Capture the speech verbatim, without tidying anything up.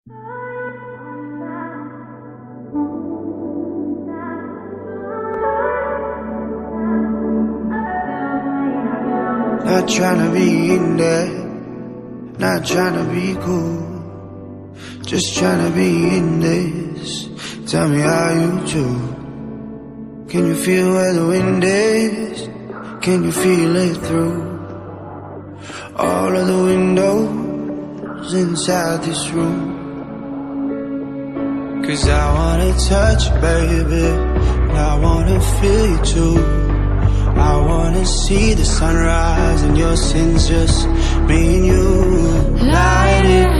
Not tryna be in there, not tryna be cool, just tryna be in this. Tell me how you do. Can you feel where the wind is? Can you feel it through all of the windows inside this room? Cause I wanna touch you, baby, and I wanna feel you too. I wanna see the sunrise and your sins, just me and you. Light it